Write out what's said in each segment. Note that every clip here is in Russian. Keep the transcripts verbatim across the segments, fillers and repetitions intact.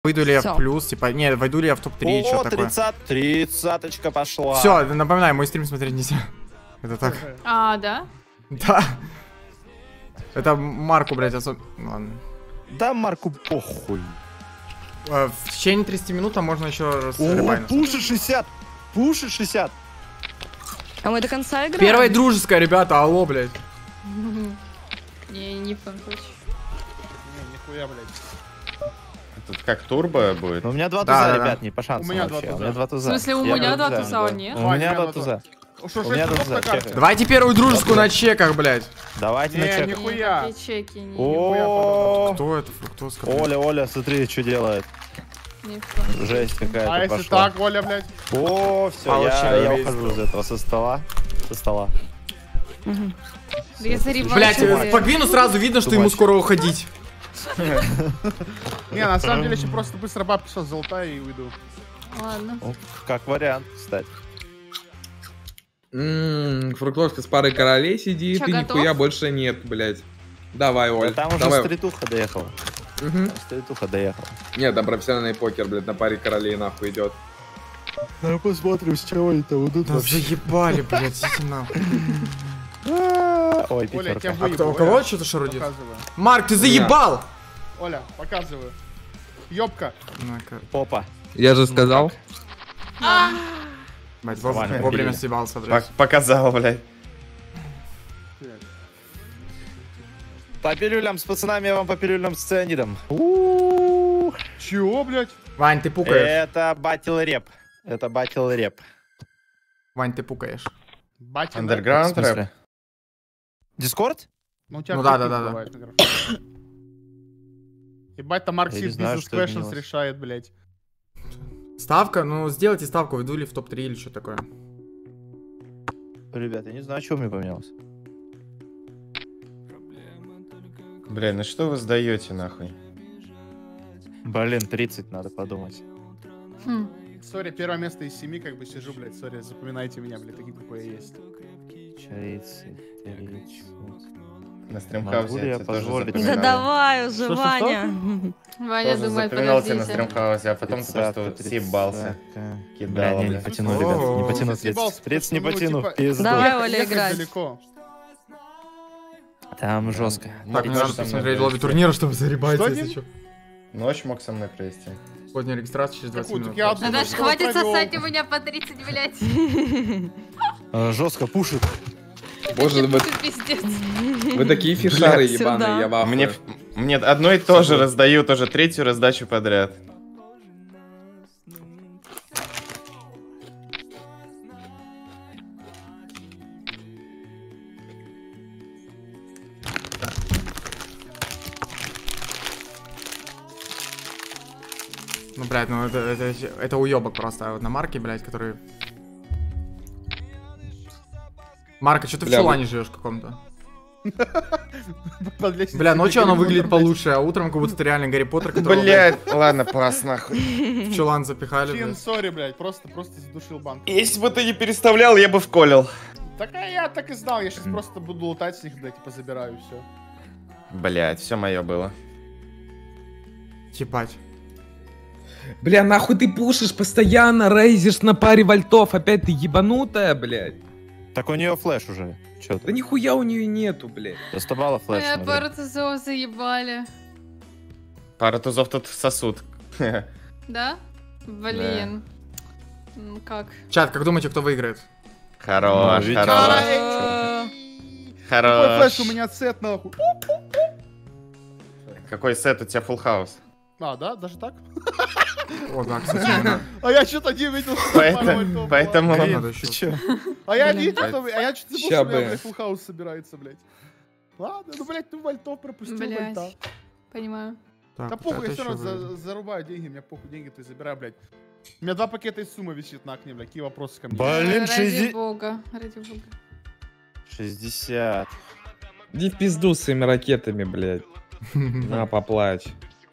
Выйду ли я в плюс, типа, не, войду ли я в топ три, что такое. тридцать, тридцаточка пошла. Все, напоминаю, мой стрим смотреть нельзя. Это так. А, да? Да. Это Марку, блядь, особенно. Ладно. Да, Марку похуй. В течение тридцати минут а можно еще раз. О, пушит шестьдесят. Пушит шестьдесят. А мы до конца играем? Первая дружеская, ребята, алло, блядь. Не, не в коем случае. Не, нихуя, блядь. Тут как турбо будет? У меня два Да, туза, да, ребят, да. не по шансам. У меня вообще. два туза. У меня два туза. В смысле, у Я меня два два туза, туза, да. нет? У меня два два туза. Что, У меня шесть два тузов на туза. карте? чекай. Давайте первую дружескую на чеках, блядь. Давайте на Не, чек. нихуя. Какие чеки, не, О, Кто это? Фруктоска? блядь? Оля, Оля, смотри, что делает. не в коем. Жесть А какая-то если пошла. так, Оля, блядь? О, все, я, Получаю я весь ухожу из этого со стола. Со стола. Да я заребала. Блядь, вообще. по Гвину сразу видно, что ему скоро уходить. Не, на самом деле, еще просто быстро бабки сейчас золотая и уйду. Ладно. О, как вариант, кстати. Ммм, фруктовка с парой королей сидит, Чё, и готов? нихуя больше нет, блядь. Давай, Оль, Да там уже давай. стритуха доехала. Мгм. Там стритуха доехала. Нет, там профессиональный покер, блядь, на паре королей нахуй идет. Ну посмотрим, с чего это уйдут Да заебали, блядь, идите нахуй. Ой, Оля, я пятерка. тебя А выебу. кто, у Оля. кого что-то шарудит? Показываю. Марк, ты заебал! Оля, показываю. Ёбка. На-ка. Попа. Я же сказал. Блядь, вов- Нормально, вовремя били. съебался, блядь. Пок- Показал, блядь. По пилюлям с пацанами, я вам по пилюлям с цианидом. Чего, блядь? Вань, ты пукаешь. Это батл реп. Это батл реп. Вань, ты пукаешь. Батя. Андерграунд рэп. Дискорд? Ну, у тебя Ну да, клик да, да, бывает на графике. Ебать, там Я не Марксист знаю, Бизнес что Questions изменилось. решает, блядь. Ставка? Ну, сделайте ставку, веду ли в топ три или что такое. Ребят, я не знаю, что у меня поменялось. Бля, ну что вы сдаете нахуй? Блин, тридцать надо подумать. Хм. Сори, первое место из семи, как бы сижу, блядь, сори, запоминайте меня, блядь, таким, какой я есть. тридцать, тридцать. На Могу стримхаусе ли я я тебе тоже позволить? Да запоминал. давай уже, Что-что-что? Ваня. Ваня Тоже думает, запоминал тебя на подождите. стримхаусе, а потом ты просто вот съебался. Бля, Кидал, не, не блядь. потяну, ребят, не потяну Съебался, тридцать. тридцать не потому что, ну, потяну, типа, пизду. Давай, Ехать- Оля, ехать играть. далеко. Там жестко. Так, мне ночь надо со мной посмотреть лобби провести. турнира, чтобы заребать, Что, если Дим? что. Ночь мог со мной провести. Сегодня регистрация через двадцать Какую? минут. Так я одну Наташ, ночь хватит провел. сосать у меня по тридцать, блядь. Жестко пушит. Боже, вы, Пиздец. вы такие фишары Блядь, ебаные, сюда. я в ахуе. Мне, мне одно и то же раздают уже третью раздачу подряд. Ну, блядь, ну это, это, это уебок просто. А вот на Марке, блядь, который... Марка, что ты в Бля, чулане живешь каком-то? Под лестницей Бля, ночью оно Гарри выглядит Поттер, блядь. получше, а утром как будто ты реально Гарри Поттер, которого Блять, ладно, пас нахуй. блядь, в чулан запихали, Чин, блядь. сори, блядь, просто, просто задушил банк. Если бы ты не переставлял, я бы вколил. Так а я так и знал, я сейчас просто буду лутать с них, блядь, типа забираю все. Блять, все мое было. Ебать. Бля, нахуй ты пушишь постоянно, рейзишь на паре вольтов, опять ты ебанутая, блядь. Так у нее флеш уже. Че Да ты? нихуя у нее нету, блядь. До сто баллов флеш. Моя смотри. пару тузов заебали. Пара тузов тут сосуд. Да? Блин. Ну как? Чат, как думаете, кто выиграет? Хорош, Ну, видите, хорош, Какой хорош. флеш у меня сет, нахуй. Какой сет у тебя full house? А, да? Даже так? О, да, кстати, не надо. А я что-то не видел, что Поэтому, пароль топ, поэтому... Грин надо еще. Ты чё? А я Блин. видел, что... А я что-то забыл, Ща что у меня, бы. блядь, full house собирается, блядь. Ладно, ну, блядь, ну вольтов пропустил, Блядь. вольта. Понимаю. Так, Да похуй, я это все равно еще за- выиграет. зарубаю деньги, у меня похуй деньги, ты забирай, блядь. У меня два пакета из суммы висит на окне, блядь, какие вопросы ко мне? Блин, Ради шестьдесят. бога, ради бога. шестьдесят. Иди в пизду с своими ракетами, блядь. На, поплачь.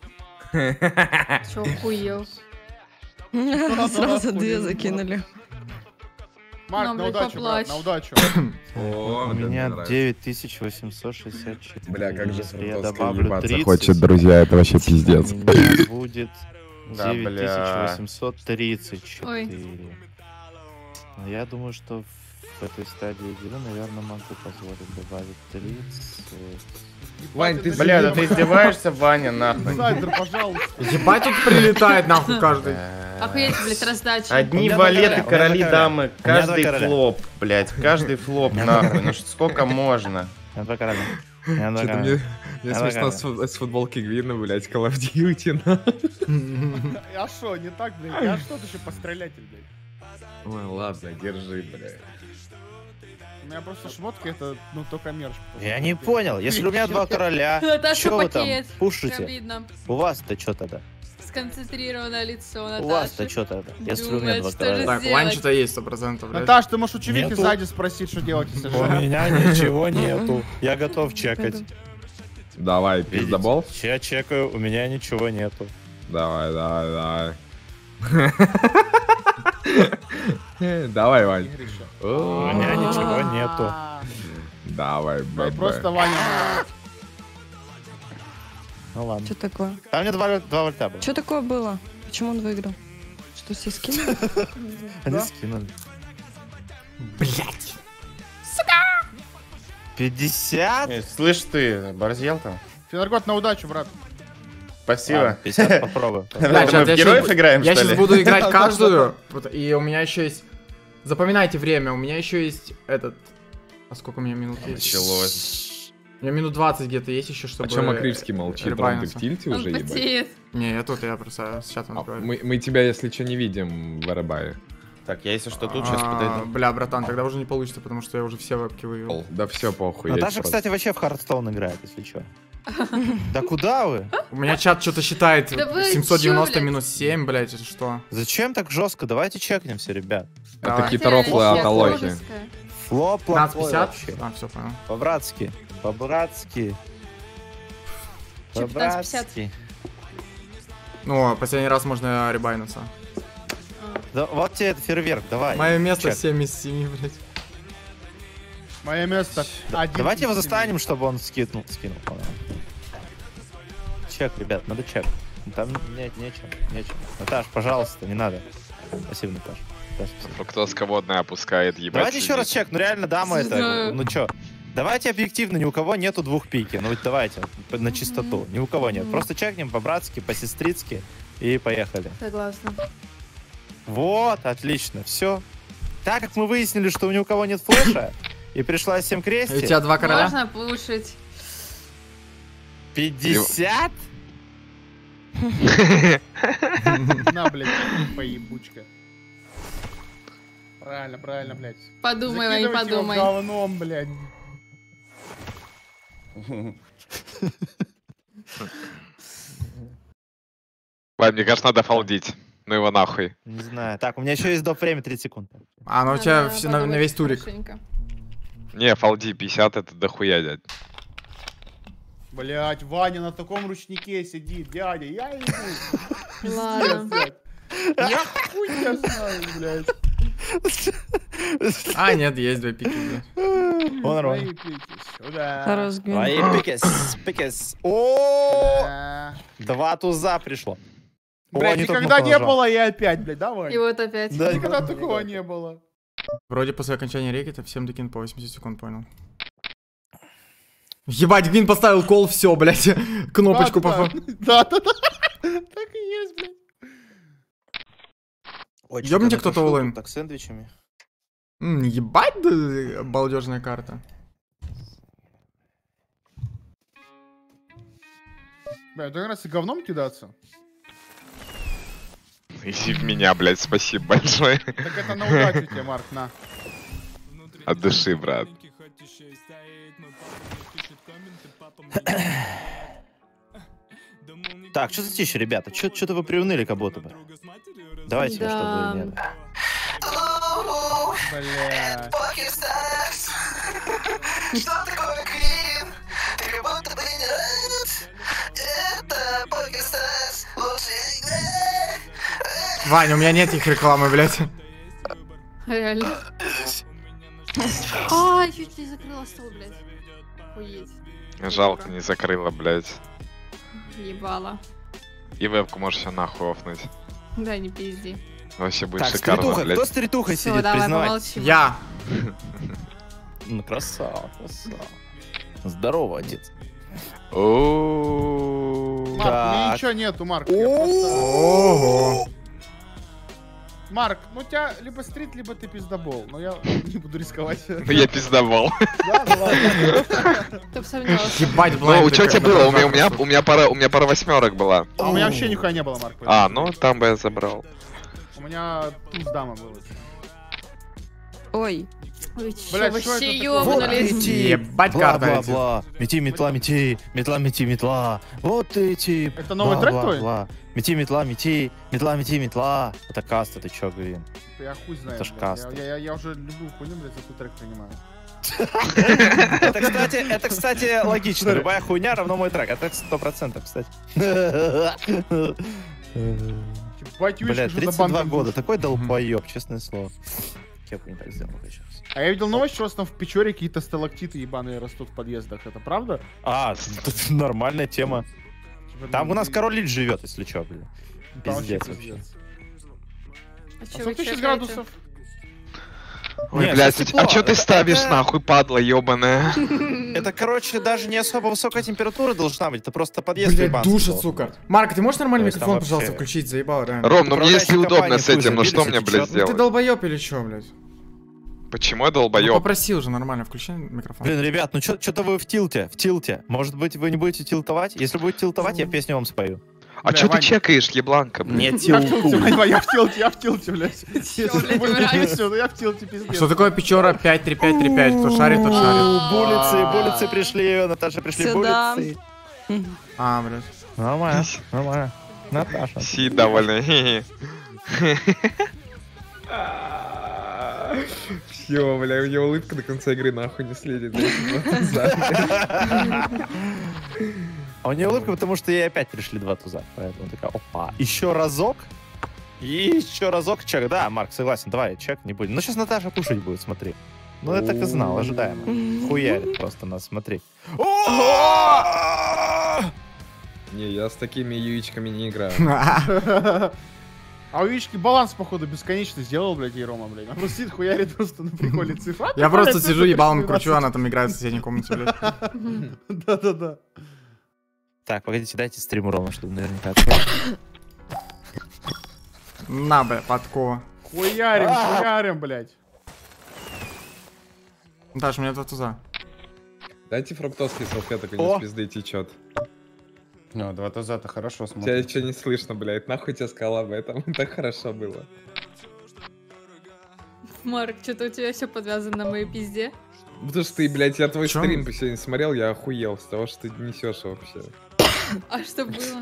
Чё, охуел? Сразу две закинули. Марк, Ну, на блядь, удачу, брат, поплачь. на удачу. О, У вот это меня мне нравится. девять тысяч восемьсот шестьдесят четыре. Бля, как же Если я фруктовский добавлю ебаться тридцать, Хочет, друзья, это вообще у пиздец. меня будет Да, девять тысяч бля. восемьсот тридцать Ой. четыре. Ну, я думаю, что в этой стадии игры, наверное, могу позволить добавить тридцать. Вань, ты Бля, да ты издеваешься, Ваня, нахуй. Инсайдер, пожалуйста. Ебать, тут прилетает нахуй каждый. Охуеть, блядь, раздача. У Одни меня два валеты, короля, у меня короли, два короля. дамы, У меня два каждый короля. флоп, блядь, каждый флоп, нахуй, ну ш- сколько можно? Я два короля. Я два Что-то короля. мне, мне Давай, смешно с, фут- с футболки Гвина, блядь, Call of Duty, на. А шо, не так, блядь? Я что-то еще пострелятель, блядь. Ой, ладно, держи, блядь. У меня просто шмотка это, ну, только мерч. Я не понял, если у меня два короля, Наташа что вы там пакет. Прям пушите? видно. У вас-то что тогда? Сконцентрированное лицо У Наташи. вас-то что тогда? Если у меня Думает, два что короля. же Так, у сделать? Вани что-то есть сто процентов, блядь. Наташ, ты можешь у чувихи Нету. сзади спросить, что делать, если У что. меня ничего нету. Я готов чекать. Давай, Видите? пиздобол. Я чекаю, у меня ничего нету. Давай, давай, давай. Давай, Вань. У меня ничего нету. Давай, Блядь, бэбэ. просто Ваня. Ну ладно. Что такое? Там мне два, два вольта было. Что такое было? Почему он выиграл? Что, все скинули? Они скинули. Блядь. пятьдесят? Э, Слышь ты, борзел там? Фенаргот, на удачу, брат. Спасибо. Ладно, пятьдесят попробуй. Бля, Мы щас в я героев щас- играем, Я что сейчас ли? буду играть каждую, вот, и у меня еще есть... Запоминайте время, у меня еще есть этот... А сколько у меня минут есть? Началось. У меня минут двадцать где-то есть еще, А чтобы... чё Макривский молчит? Ром, ты в ребайнуться. тильте Он уже, ебать? потеет. Не, я тут, я просто с чатом А, открою. мы, мы тебя, если что, не видим в Арабае. Так, я если что тут сейчас А, подойду. Бля, братан, тогда уже не получится, потому что я уже все вебки вывел. Да все похуй. я Наташа, просто- кстати, вообще в Хардстоун играет, если что. Да куда вы? У меня чат что-то считает Да вы семьсот девяносто чё, блядь? минус семь, блядь, это что? Зачем так жестко? Давайте чекнемся, ребят. Это Давай. какие-то рофлы Хотя от Алохи. экологическая. Флоп пятнадцать плохой пятьдесят? вообще. А, все, понял. По-братски. По-братски. Чё, пятнадцать пятьдесят? По-братски. Ну, последний раз можно ребайнуться. Да, вот тебе этот фейерверк, давай. Мое место Чек. семь из семи, блядь. Мое место. один Давайте его из семи. застанем, чтобы он скинул. скинул по-моему. Чек, ребят, надо чек. Там нет, нечем, нечем. Наташ, пожалуйста, не надо. Спасибо, Наташ. Да, спасибо. Фруктоска водная опускает, ебать. Давайте еще раз чек, ну реально дама это, Знаю. ну чё. Давайте объективно, ни у кого нету двух пики. Ну вот давайте, на чистоту. Ни у кого нет. Просто чекнем по-братски, по-сестрицки и поехали. Согласна. Вот, отлично, все. Так как мы выяснили, что ни у кого нет флеша, и пришла семь И у крести, тебя два короля? Можно пушить. пятьдесят? На, блядь, поебучка. Правильно, правильно, блядь. Подумай, Вань, Закидывайте его подумай. говном, блядь. Вань, мне кажется, надо фалдить. Ну его нахуй. Не знаю. Так, у меня еще есть доп. Время тридцать секунд. А, ну у тебя Надо все на, на подумать весь турик. хорошенько. Не, фалди пятьдесят это дохуя, дядь. Блядь, Ваня на таком ручнике сидит, дядя, я ебу. Пиздец, Ладно. блядь. Я хуй тебя знаю, блядь. А, нет, есть две пики, блядь. Он Мои нормально. пики сюда. Хорош, Гвин. Твои пикес, пикес. О, Да. два туза пришло. О, Блядь, не тот никогда кнопку не нажал. было, и опять, блядь, давай. И вот опять. Да, Никогда такого не было. Вроде после окончания рекета всем докинут по восемьдесят секунд, понял. Ебать, Гвин поставил кол, все, блядь. Кнопочку по фа- Да, да, да. Так и есть, блядь. Ой, Ёбните что-то кто-то напишу all-in. тут Так, сэндвичами. М, Ебать, да, балдежная карта. Блядь, так раз и говном кидаться. Иди в меня, блядь, спасибо большое. Так это на удачу тебе, Марк, на. От души, брат. Так, что за тише, ребята? Что-то вы приуныли как будто бы. Давайте, Да. чтобы... нет. Блядь. Что такое Квин? Ты как будто бы не рад. Это Покерстарс. Лучшая игра. Ваня, у меня нет их рекламы, блядь. Реально. А, чуть не закрыла стол, блядь. Охуеть. Жалко, не закрыла, блядь. Ебала. И вебку можешь все нахуй офнуть. Да, не пизди. Вообще будет Так, шикарно, стритуха, блядь. кто с стритухой Все, сидит, давай признавай? помолчим. Я. Ну, красава, красава. Здорово, отец. О. Марк, у меня Так. ничего нету, Марк. я просто- Ого. Марк, ну у тебя либо стрит, либо ты пиздобол. Но я не буду рисковать. Ну я пиздовал. Да, ну ладно. Кто бы сомневался. Ебать, Ну, блайнд. что тебе было? У меня, у меня, у меня пара, у меня пара восьмерок была. А у меня вообще нихуя не было, Марк. А, ну там бы я забрал. У меня туз дама была. Ой, Вы чё, Блядь, вообще что это такое? ёбнулись? Ебать, Бла, карта бла, летит. бла. Мети, метла, мети, метла, мети, метла. Вот эти. Это новый Бла, трек бла, твой? бла. Мети, метла, мети, метла, мети, метла. Это каста, ты чё, Грин? Я хуй знаю. Это ж блядь. каста. Я, я, я уже любую хуйню, блядь, за твой трек принимаю. Это, кстати, это, кстати, логично. Любая хуйня равно мой трек. Это сто процентов, кстати. Ебать, Юичка, Блядь, что за тридцать два банком года. был. Такой долбоёб, честное слово. Кепку не так сделал сейчас. А я видел новость, что у вас там в Печоре какие-то сталактиты ебаные растут в подъездах. Это правда? А, тут нормальная тема. Типа, Там ну, у нас и- король Лич живет, если чё, блин. там вообще Пиздец вообще. пиздец. А А чё вы сколько сейчас чекаете? градусов? Ой, Нет, блядь, всё а тепло. чё ты Это- ставишь это- нахуй, падла ебаная? Это, короче, даже не особо высокая температура должна быть. Это просто подъезд Блядь, ебанский душит, должен сука. быть. Марк, ты можешь нормальный То есть там микрофон, пожалуйста, вообще- включить? Заебал, реально. Ром, ну мне если Управляющая удобно компания с этим, ну хуй что забили, мне, течёт. блядь, Ну ты сделать? долбоёб или чё, блядь? Почему я Ну, долбоёб? попросил же нормально, включи микрофон. Блин, ребят, ну что-то вы в тилте, в тилте. Может быть, вы не будете тилтовать? Если будете тилтовать, я песню вам спою. А Бля, чё ты Вань. чекаешь, ебланка, блядь? Не Я в тилте, тилтуй. понимаю, я в тилте, я в тилте, блядь. Если блядь, ты будешь умираешь? песню, то я в тилте, пиздец. Что такое Печора пять три пять три пять? Кто шарит, тот шарит. Булицы, булицы пришли, Наташа, пришли Сюда. булицы. А, блядь. Нормально, нормально. Наташа. Си довольно. Все, бля, у меня улыбка до конца игры нахуй не следит. А у нее улыбка, потому что ей опять пришли два туза. Поэтому такая, опа. Еще разок. И еще разок чек. Да, Марк, согласен, давай, чек не будем. Ну, сейчас Наташа кушать будет, смотри. Ну, я так и знал, ожидаемо. Хуярит просто нас, смотри. Не, я с такими яичками не играю. А у Вички баланс, походу, бесконечно сделал, блядь, ей Рома, блядь. Он просто сидит, хуярит просто на приколе цифра. Я просто сижу, ебалом кручу, она там играет в соседней комнате, блядь. Да-да-да. Так, погодите, дайте стриму Рома, чтобы наверняка открыть. На, бля, подкова. Хуярим, хуярим, блядь. Наташ, у меня два туза. Дайте фруктовский салфеток, у О! него с пизды течет. Ну, два туза-то хорошо Тебя смотрит. ничего не слышно, блядь. Нахуй тебе сказала об этом. Так хорошо было. Марк, что-то у тебя все подвязано на моей пизде. Потому что ты, блядь, я твой Чё? стрим сегодня смотрел, я охуел с того, что ты несешь вообще. А что было?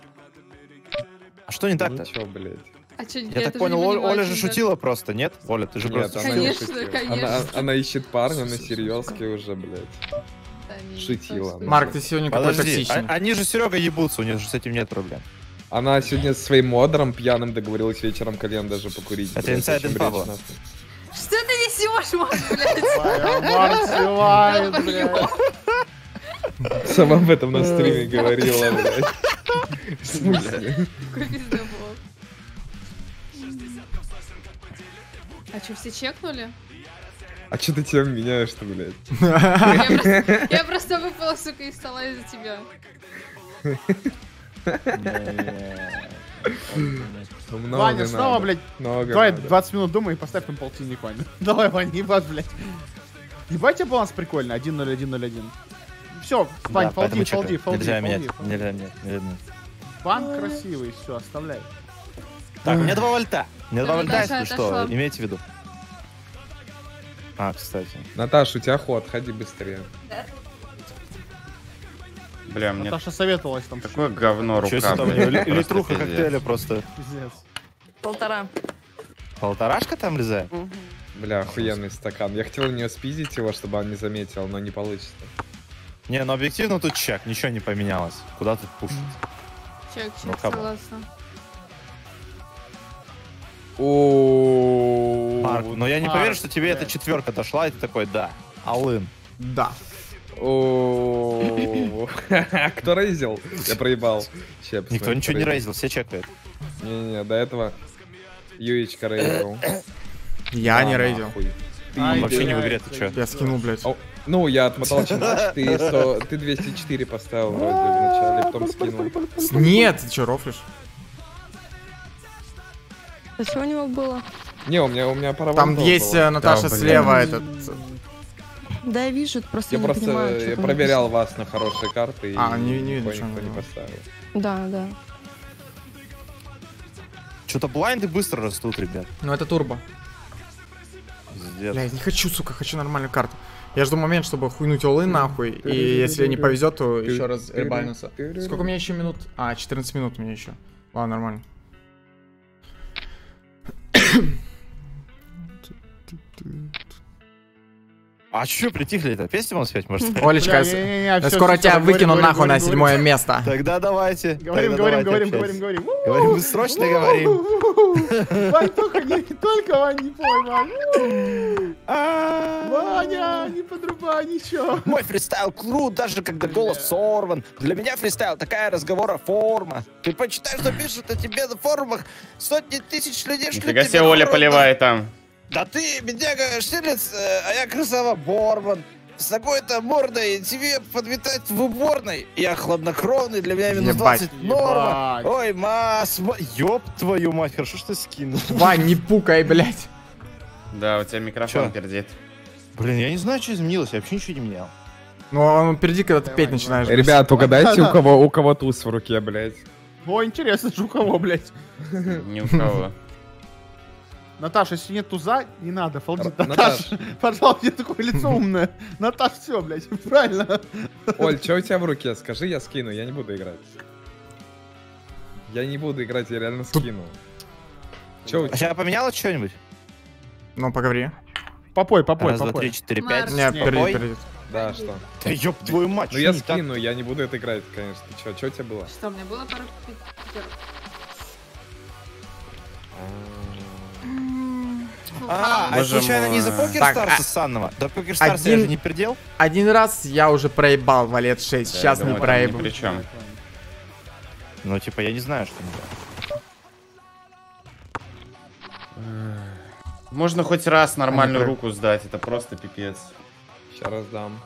А что не так-то? Ничего, блядь. А что, Я так понял, Оль- Оля же шутила просто, нет? Оля, ты же Нет, просто она не Конечно, шутила. конечно. Она, она ищет парня на серьезке уже, блядь. Шутила. Марк, ты сегодня какой Подожди, токсичный. а- они же Серега ебутся, у них же с этим нет проблем. Она сегодня со своим модером пьяным договорилась вечером кальян даже покурить. Это блядь, инсайд очень инфа бред, была. нахуй. Что ты несешь, Марк, блядь? Марк сливает, блядь. Сама об этом на стриме говорила, блядь. В смысле? Какой пиздобол. А что, все чекнули? А чё ты тему меняешь-то, блядь? Я просто, я просто выпала, сука, из стола из-за тебя. Много Ваня, снова, надо. блядь, Много давай надо. двадцать минут думай и поставь там полтинник, Ваня. Давай, Ваня, ебать, блядь. Ебать, тебе баланс прикольный, один ноль один ноль один. Все, Вань, Да, фолди, поэтому фолди, чекаю. фолди, Нельзя менять, фолди. нельзя менять, нельзя менять. Банк красивый, все, оставляй. Так, у меня два вольта. У меня два Да, вольта, Наташа если что, отошла. имейте в виду. А, кстати. Наташ, у тебя ход, ходи быстрее. Бля, мне Наташа советовалась там. такое говно Чё рука, себе там, блядь, ли- просто литруха пиздец. коктейля просто. Пиздец. полтора. Полторашка там лизает? Бля, охуенный стакан. Я хотел у нее спиздить его, чтобы он не заметил, но не получится. Не, ну объективно тут чек, ничего не поменялось. Куда тут пушить? Чек, Ну, чек, кому? согласна. О, Марк, но я не Марк, поверю, что тебе блядь. эта четверка дошла, и ты такой, да, алын. Да. О, О, кто рейзил? Я проебал. Ща я Никто посмотрю, ничего не кто рейзил, все чекают. Не-не-не, до этого Юечка рейзил. Я не А, рейдил. нахуй. Он Ай, вообще не в блядь, игре, ты чё? Я скинул, блядь. О, ну, я отмотал чемпионат, ты, сто, ты двести четыре поставил вроде в начале, потом скинул. Нет, ты чё, рофлишь? А что у него было? Не, у меня, у меня пара Там вантов есть было. э, Наташа Да, блин. слева, этот... Да, я вижу, просто Я не просто понимаю, что я там проверял вас на хорошие карты, и А, не- не видно, никто, что никто там не было. поставил. написано. Да, да. Что-то блайнды быстро растут, ребят. Ну это турбо. Пиздец. Бля, я не хочу, сука, хочу нормальную карту. Я жду момент, чтобы хуйнуть олы нахуй, и если не повезет, то еще раз ребальнуться. Сколько у меня еще минут? А, четырнадцать минут у меня еще. Ладно, нормально. А чё притихли-то? Песню вам спеть, может? Олечка, Бля, не-не-не, всё, скоро всё, тебя говорим, выкину говорим, нахуй на говорим, седьмое говорим. место. Тогда давайте. Говорим, тогда говорим, давайте говорим, общаться. говорим, говорим. Говорим, мы срочно говорим. Вань, только не, только Вань, не пой, Вань. Ваня, не подрубай ничего. Мой фристайл крут, даже когда голос сорван. Для меня фристайл такая разговора форма. Ты почитай, что пишут о тебе на форумах. Сотни тысяч людей шлют Нифига тебе себе Оля форумы. поливает там. Да ты, бедняга Штирлиц, э, а я красава Борман. С такой-то мордой тебе подметать в уборной. Я хладнокровный, для меня минус Ебать. двадцать норма. Ебать. Ой, мас, ма- ёб твою мать, хорошо, что скинул. Вань, не пукай, блядь. Да, у тебя микрофон Чё? пердит. Блин, я не знаю, что изменилось, я вообще ничего не менял. Ну, он перейди, когда ты петь начинаешь. Ребят, угадайте, у кого, у кого туз в руке, блядь. О, интересно, что у кого, блядь. Ни у кого. Наташа, если нет туза, не надо, фалдить. Р- Наташа, пожалуйста, у тебя такое лицо умное. Наташ, все, блядь, правильно. Оль, что у тебя в руке? Скажи, я скину, я не буду играть. Я не буду играть, я реально скину. Че у А тебя? сейчас поменялось что-нибудь? Ну, поговори. Попой, попой, Раз, два, попой. три, четыре, Марк. пять. Нет, Нет, перейди, попой. перейди. Да, что? Да ёб твою мать, Ну чё я не так? скину, я не буду это играть, конечно. Че, что у тебя было? Что, у меня было пару пи- пятерок. А, а Боже случайно не за мой. Покер Так, Старса а- Санного? Да Покер Старса я один- же не пердел. Один раз я уже проебал валет шесть, Да, сейчас я не думаю, там ни проебу. при чем. Ну, типа, я не знаю, что не Можно хоть раз нормальную про- руку сдать, это просто пипец. Сейчас раздам.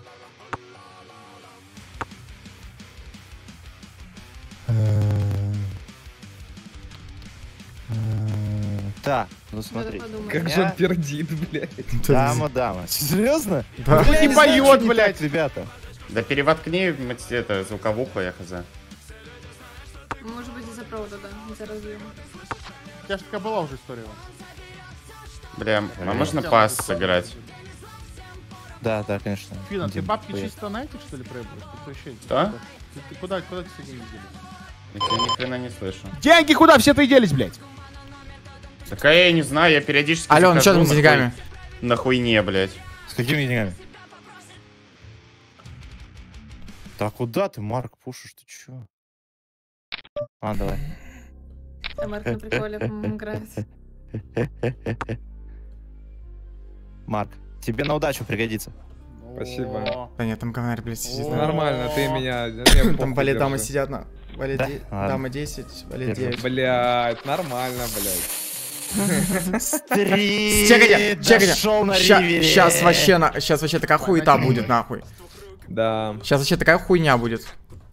Так, ну Надо смотри. подумать. Как Я- же он пердит, блядь. Дама, дама. Серьезно? Да. Бля, Не не знаю, поёт, что не блядь. так, ребята. Да перевоткни мать, это, звуковуху, я хз. Может быть, из-за провода, да, из-за разъема. У тебя же такая была уже история. Вань. Бля, а Блин. можно Хотя пас бы сыграть? Да, да, конечно. Фина, ты Дим, бабки хуя. чисто на этих, что ли, проебываешь? Ты вообще- Что? Ты, ты куда, куда ты все деньги делись? Я тебя ни хрена не слышу. Деньги куда все ты делись, блядь? Так а я не знаю, я периодически Ален, что захожу там с на деньгами? хуй- На хуйне, блядь. С какими деньгами? Да куда ты, Марк, пушишь, ты чё? А, давай. А Марк на приколе, по-моему, играет. Марк, тебе на удачу пригодится. Спасибо. О, Да нет, там говнарь, блядь, сидит. О. на- Нормально, ты меня... мне Там похуй, валет дамы держи. сидят на... Валет Да? де- Ладно. дама десять, валет Держу. девять. Блядь, нормально, блядь. Стрит Чекайте, чекайте. дошёл на ривере. Сейчас вообще, на... сейчас вообще такая хуета будет, нахуй. Да. Сейчас вообще такая хуйня будет.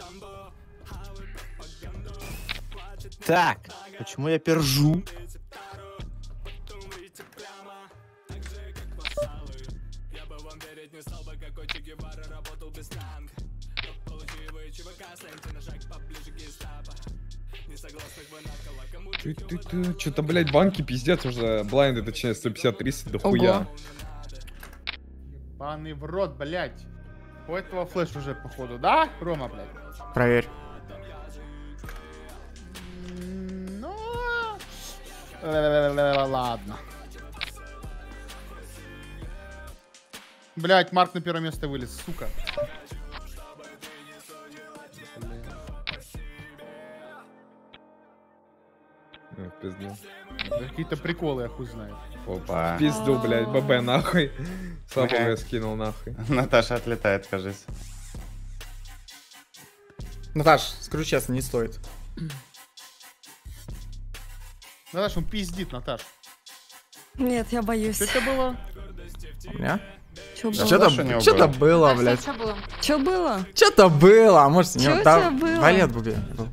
Так, почему я пержу? Что-то, блядь, банки пиздец уже. Блайнды, точнее, сто пятьдесят тридцать до хуя. Ого. Ебаный в рот, блядь. У этого флеш уже, походу, да, Рома, блядь? Проверь. М, Ну... э, Ладно. Блядь, Марк на первое место вылез, сука. Ну, в пизду. Да какие-то приколы, я хуй знаю. Опа. В пизду, блядь, ББ, нахуй. Слабо Ага. я скинул, нахуй. Наташа отлетает, кажется. Наташ, скажу честно, не стоит. Наташ, он пиздит, Наташ. Нет, я боюсь. Что это было? У меня? Чё было? Что-то что-то было, Да, блядь. всё было. Чё было? Что-то было, а может, Чё не у там тебя было? валет был.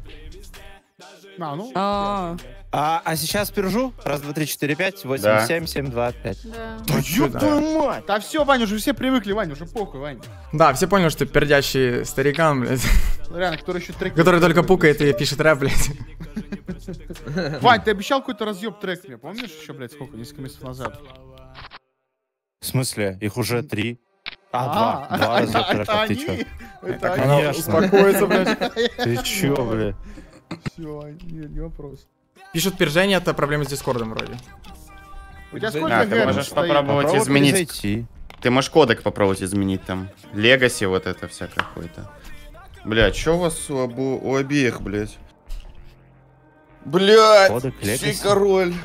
А, ну. А, А, а сейчас пержу? Раз, два, три, четыре, пять, восемь, Да. семь, семь, два, пять. Да. Да ёб твою мать! Да все, Вань, уже все привыкли, Вань, уже похуй, Вань. Да, все поняли, что ты пердящий старикан, блядь, Ну, реально, который еще трек... который только пукает и пишет рэп, блядь. Вань, ты обещал какой-то разъеб трек мне, помнишь еще, блядь, сколько, несколько месяцев назад? В смысле? Их уже три. А, А, два. Два раза это трека, ты чё? они? Это Так, они. она Конечно. успокоится, блядь. Ты чё, бля? Все, не, не вопрос. Пишут пержение, это проблема с Дискордом вроде. У тебя А, сколько А, ты герц можешь стоит? попробовать Попробуй изменить. перезайти. Ты можешь кодек попробовать изменить там. Легаси вот это вся какой-то. Бля, чё у вас у, обо- у обеих, блядь? Блядь! Кодек чей Legacy? король?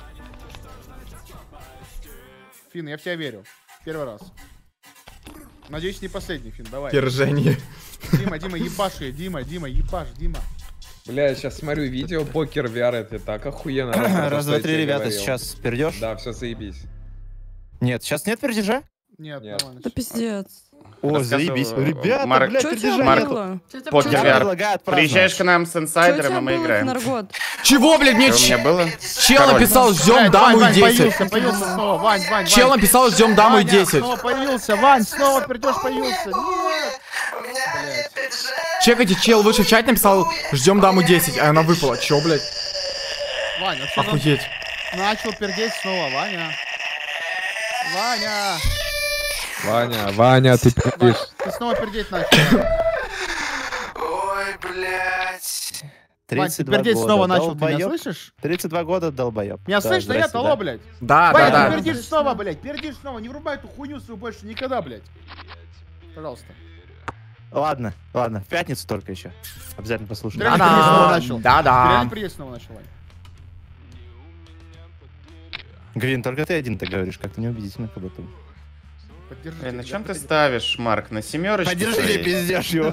Фин, я в тебя верю. Первый раз. Надеюсь, не последний, Фин, давай. Пержение. Дима, Дима, ебашь ее, Дима, Дима, ебашь, Дима. Бля, я сейчас смотрю видео, покер ви ар, это так охуенно. Раз, два, три, ребята, сейчас пердешь? Да, все, заебись. Нет, сейчас нет пердежа? Нет, Нет. нормально. да пиздец. О, Рассказывай, заебись. Ребята, Марк- блядь, Чё у пердежа тебя Марк- нет. было? Что-то Покер Я ви ар. предлагаю отпраздновать. Приезжаешь к нам с Чё у инсайдером, тебя и мы было, играем. Наргот? Чего, блядь, мне Что у меня ч- было? чел Король. написал, ждем Блядь, даму Вань, и Вань, десять. появился, появился снова, Вань, Вань, Вань. Чел написал, ждем даму и Ваня, десять. снова появился, Вань, снова пердеж появился. Нет. У меня опять же... Чекайте, чел вышел в чат, написал, ждем даму десять, а она выпала. Чё, блядь? Ваня, что там? Охуеть. Начал пердеть снова, Ваня. Ваня. Ваня, Ваня, ты пиздишь. Ты снова пердеть начал. Ой, блядь. Вань, ты тридцать два пердеть года, снова начал, ты меня долбоёб. слышишь? тридцать два года, долбоёб. Меня Да, слышно? Нет, здрасте, алло, да. блядь. Да, Ваня, да, ты да. пердишь снова, блядь, пердишь снова. Не врубай эту хуйню свою больше никогда, блядь. Пожалуйста. Ладно, ладно, в пятницу только еще. Обязательно послушаем. Реально пердеть снова Да-да. начал. Ты Да-да. реально пердеть снова начал, Вань. Грин, только ты один так говоришь, как-то неубедительно, как будто. Поддержи. Блин, на тебя, чем ты поддержи. ставишь, Марк? На семерочку? Подержи, своей? пиздешь его.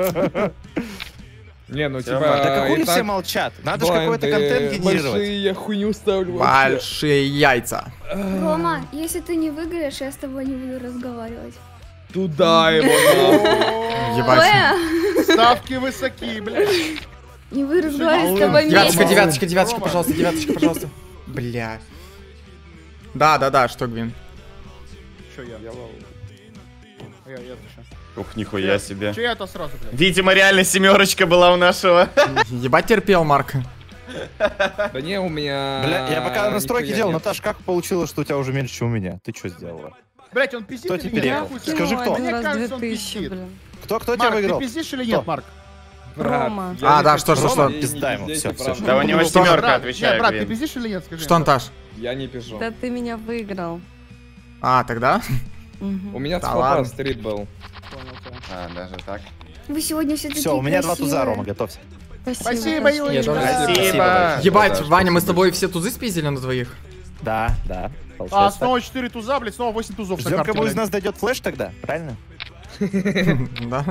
Не, ну Всё, типа... Марк, Так а хули и так все молчат? Надо же какой-то блайнды контент генерировать. большие, я хуйню ставлю вообще. Большие яйца. Рома, если ты не выиграешь, я с тобой не буду разговаривать. Туда его нахуй. Ебать. Э, Ставки высоки, блядь. не буду разговаривать с тобой Девяточка, вместе. девяточка, девяточка, пожалуйста, девяточка, пожалуйста. Бля. Да, да, да, что, Гвин? Чё я? Я, я отвечаю. Ух, нихуя себе. Чё я-то сразу, блядь? Видимо, реально семерочка была у нашего. Ебать терпел, Марк. Да не, у меня... Бля, я пока настройки нихуя делал, нет. Наташ, как получилось, что у тебя уже меньше, чем у меня? Ты что сделала? Блядь, он пиздит Кто или теперь нет? ехал? Нахуй Скажи, сам. кто? Один Мне раз кажется, две он тысячи, пиздит. блин. Кто, кто тебя Марк, ты выиграл? пиздишь или Кто? нет, Марк? Брат, Рома. я А, не да, хочу что, что, Рома, что? и Пизда не ему, пиздейте, всё, правда. всё. Да у него Что? семерка, Брат, отвечаю, нет, брат, ты Гвин. пиздишь или нет, скажи? Что, Анташ? Я не пижу. Да ты меня выиграл. А, тогда? Мгм. У меня Да сколько ладно. стрит был. Понял тебя. А, даже так. Вы сегодня все такие Все, у меня два туза, красивые. Рома, готовься. Спасибо. Спасибо, большое. Юля. Я тоже. Спасибо. Ебать, Да, Ваня, мы с спасибо. тобой все тузы спиздили на двоих? Да, да. А, Получается так. снова четыре туза, блядь, снова восемь тузов на Ждем, карте, кому из блядь. нас дойдет флеш тогда, правильно? Да.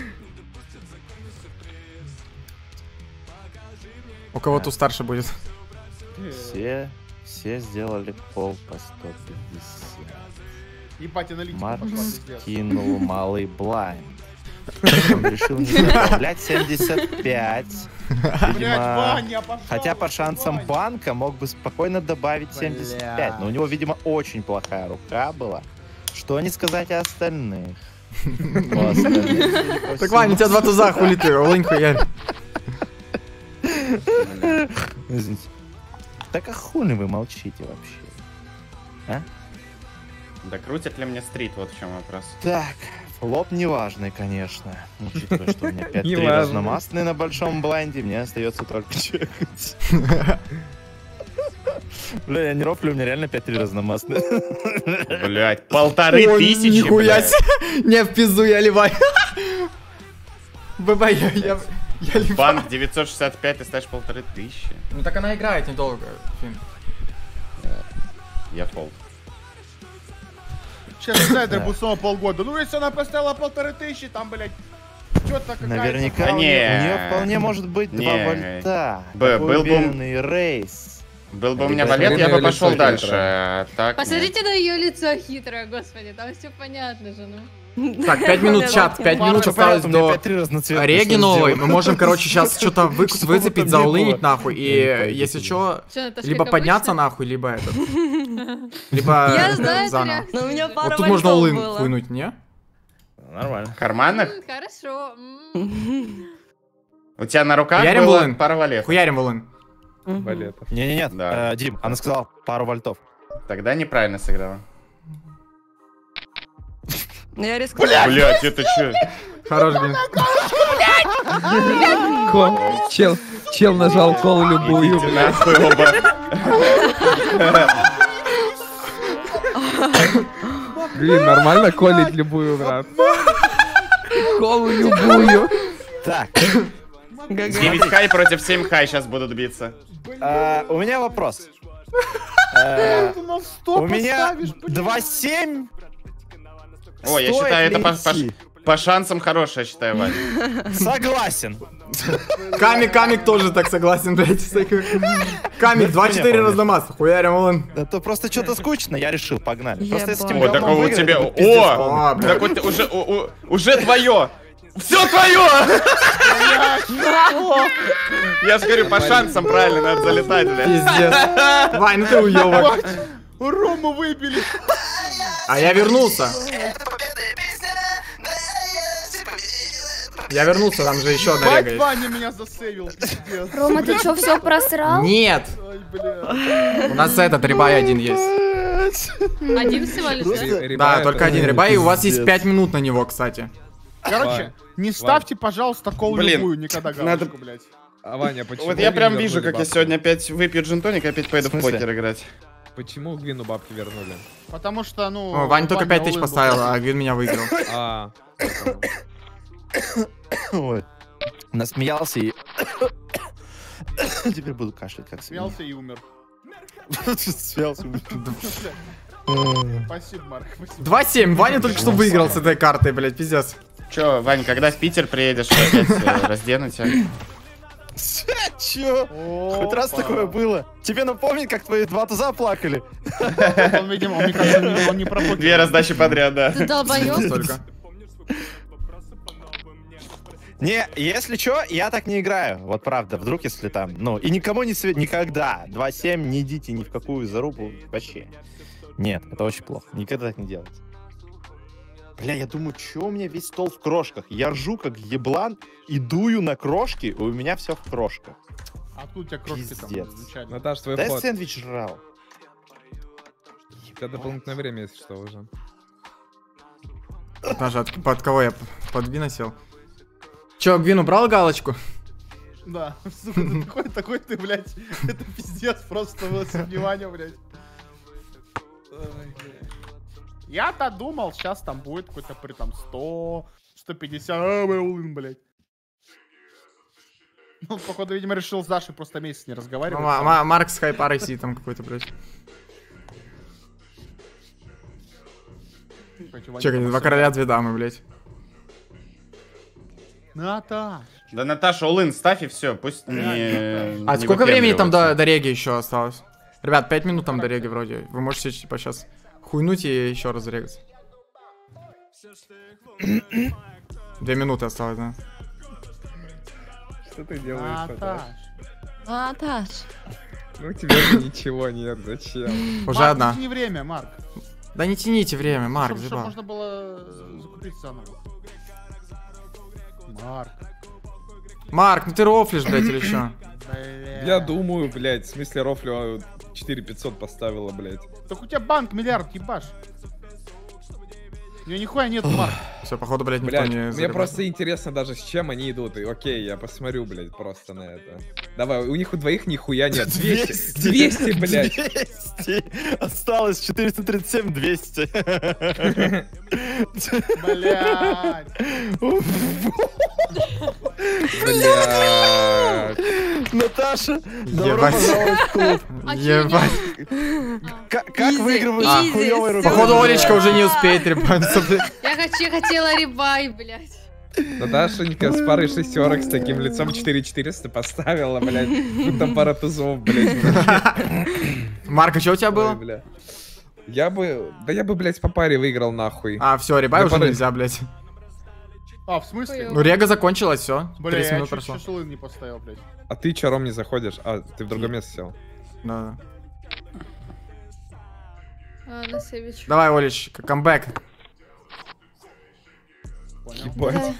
У кого тут старше будет? Все, все сделали пол по сто пятьдесят. Ебать, аналитика Марк пошла, пиздец. скинул малый блайнд. Он решил не добавлять семьдесят пять. Блядь, Видимо, Ваня, пошёл, хотя по шансам Ваня. банка мог бы спокойно добавить семьдесят пять. Но у него, видимо, очень плохая рука была. Что не сказать о остальных. У остальных, судя по Так, всему, Ваня, у тебя два туза, хули ты, олынь хуярь. Извините. Так а хули вы молчите вообще? Да крутят ли мне стрит, вот в чем вопрос. Так, флоп неважный, конечно. Учитывая, что у меня пять три Неважный. разномастные на большом блайнде, мне остается только чекать. Бля, я не роплю, у меня реально пять три разномастные. Блять, полторы Ой, тысячи, нихуя блядь. себе. Не, в пизду я ливаю. ББ, я, я, я ливаю. Банк девятьсот шестьдесят пять, ты ставишь полторы тысячи. Ну так она играет недолго, Фин. Я фолд. Сейчас инсайдер будет снова полгода. Ну, если она поставила полторы тысячи, там, блядь, Чё-то какая-то- Наверняка А у не. нее вполне может быть Не. два вольта. Б, Такой был бы- уверенный рейс. Был бы у меня Ребята, валет, я бы лицо пошел хитрое. дальше. а Так, нет. Посмотрите на ее лицо хитрое, господи, там все понятно же, ну. Так, пять минут, чат, пять минут осталось до Реги новой. Мы можем, короче, сейчас что-то вы- выцепить, заулынить нахуй. И если что, Чё, Наташа, либо как подняться обычно? нахуй, либо этот. Либо Я знаю эту заново. реакцию. Но у меня пара Вот тут можно вольтов улын было. хуйнуть, не? Нормально. В карманах? М, Хорошо. м. У тебя на руках Ярим было Булын. пара валетов? Хуярим улын. Валетов. Не-не-не, Да. э, Дим, она сказала пару вольтов. Тогда неправильно сыграла. Ну, я рискнула. Блять, это что? Хорош, блин. Ко- Чел, чел нажал кол любую, Идите блядь. нахуй оба. Блин, нормально колить любую, брат. Колу любую. Так, девять хай против семь хай сейчас будут биться. э, у меня вопрос. Э, Ты на сто У меня поставишь, блин. два семь. О, я Стоит считаю, это ли по, по- идти? по шансам хорошее, я считаю, Вань. Согласен. Камик, Камик тоже так согласен, блядь. с таким. Камик, два-четыре помню. раздамас. Хуярим улын. Это просто что-то скучно, я решил, погнали. Просто если Ебать. Тим О, говном такого у выиграет, тебя... это пиздец О! полный. О, блядь. Так вот уже, у- у- уже твое! Все твое! Я же говорю, по шансам правильно надо залетать, блядь. Пиздец. Вань, ну ты уёбок. Рому выбили. А я вернулся. Это победная песня. Да, все победили. Я вернулся, там же еще одна Бать, рега есть. Ваня меня засейвил, пиздец. Рома, ты что, все просрал? Нет! Ай, бля. У нас этот рибай один есть. Один всего лишь, да? Да, только один рибай, и у вас есть пять минут на него, кстати. Короче, не ставьте, пожалуйста, кол Блин, любую никогда надо- галочку, блядь. А Ваня, почему? Вот я прям Гвину вижу, вернули как я бабки? сегодня опять выпью джин-тоник и опять поеду в В смысле? покер играть. Почему Гвину бабки вернули? Потому что, ну... О, Ваня только пять тысяч Олын был. поставил, а Гвин меня выиграл. А, Ой. Насмеялся и... Теперь буду кашлять, как свинья. Смеялся и умер. Смеялся. Спасибо, Марк, спасибо. два семь, Ваня только что выиграл с этой картой, блядь, пиздец. Че, Вань, когда в Питер приедешь, опять э, раздену тебя? Чё? Хоть раз Опа. такое было. Тебе напомнить, как твои два туза плакали? Он, видимо, он, мне кажется, не- он не про покер. Две раздачи подряд, да. Ты долбоёб? Только. Не, если чё, я так не играю. Вот правда, вдруг если там, ну, и никому не свет, никогда. два семь, не идите ни в какую зарубу вообще. Нет, это очень плохо. Никогда так не делайте. Бля, я думаю, чё у меня весь стол в крошках? Я ржу как еблан и дую на крошки, и у меня все в крошках. Откуда у тебя крошки там? Пиздец. Замечательно. Наташ, твой Да я ход. сэндвич жрал. У тебя дополнительное время, если что, уже. Даже от- под кого я? Под Гвина сел. Че, Гвин убрал галочку? Да, сука, ты такой, такой ты, блядь, это пиздец, просто было сомневание, блядь. Ой, блядь. Я-то думал, сейчас там будет какой-то при там сто, сто пятьдесят, а, блин, блядь. Ну, походу, видимо, решил с Дашей просто месяц не Ну, разговаривать. Ма- Ма- Марк с хайпарой сидит там какой-то, блядь. Че, два короля, две дамы, блядь. Наташ. Да, Наташа, all-in ставь и все, пусть не... А не сколько времени там до, выпендривается. до реги еще осталось? Ребят, пять минут там до реги вроде. Вы можете, типа, сейчас хуйнуть и еще раз зарегаться. Две минуты осталось, да? Что ты делаешь, Наташ? Наташ. Наташ. Ну тебе же ничего нет, зачем? Уже Марк, одна. это не время, Марк. Да не тяните время, Марк, Чтобы заебал. можно было закупить заново. Марк. Марк, ну ты рофлишь, блядь, или что? Бля. Я думаю, блядь, в смысле Рофлю четыре пятьсот поставила, блядь. Так у тебя банк миллиард, ебаш. У меня нихуя нет, Марк. Все, походу, блядь, никто Блядь, не мне заребал. просто интересно даже, с чем они идут. И окей, я посмотрю, блядь, просто на это. Давай, у них у двоих нихуя нет. двести, двести, блядь. двести. Осталось четыреста тридцать семь, двести. Блядь. Блядь. Наташа, добро Ебать. пожаловать в клуб. А чё Ебать. Как, как Изи, выигрывают изи, с хуёвой всё. рукой? Походу, Олечка уже не успеет ребаться, блядь. Я хочу, хотела рибай, блядь. Наташенька с парой шестерок с таким лицом четыре четыреста поставила, блядь. Ну там пара тузов, блядь. Марк, а что у тебя было? Ой, бля. Я бы... Да я бы, блядь, по паре выиграл, нахуй. А, все, ребай Да уже пора- нельзя, блядь. А, в смысле? Ну, рега закончилась, все. Бля, тридцать я минут чуть прошло. шашлык не поставил, блядь. А ты чё, Ром, не заходишь? А, ты в другое место сел. Да. Ладно, Севич. Давай, Олич, к- камбэк. Ебать.